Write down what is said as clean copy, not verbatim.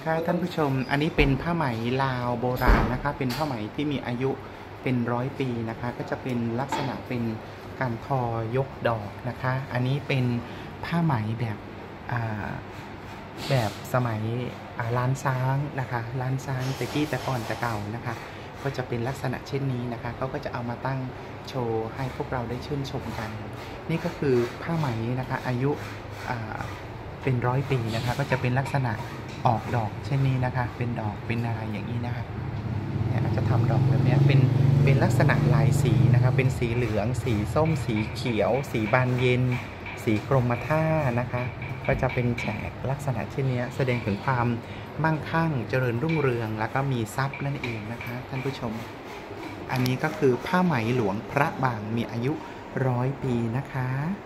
ค่ะท่านผู้ชมอันนี้เป็นผ้าไหมลาวโบราณนะคะเป็นผ้าไหมที่มีอายุเป็น100 ปีนะคะก็จะเป็นลักษณะเป็นการทอยกดอกนะคะอันนี้เป็นผ้าไหมแบบสมัยล้านช้างนะคะล้านช้างแต่กี้แต่ก่อนแต่เก่านะคะก็จะเป็นลักษณะเช่นนี้นะคะเขาก็จะเอามาตั้งโชว์ให้พวกเราได้ชื่นชมกันนี่ก็คือผ้าไหมนะคะอายุเป็น100 ปีนะคะก็จะเป็นลักษณะออกดอกเช่นนี้นะคะเป็นดอกเป็นอะไรอย่างนี้นะคะเนี่ยจะทำดอกแบบนี้เป็นลักษณะลายสีนะคะเป็นสีเหลืองสีส้มสีเขียวสีบานเย็นสีกรมท่านะคะก็จะเป็นแฉกลักษณะเช่นนี้แสดงถึงความมั่งคั่งเจริญรุ่งเรืองแล้วก็มีทรัพย์นั่นเองนะคะท่านผู้ชมอันนี้ก็คือผ้าไหมหลวงพระบางมีอายุ100 ปีนะคะ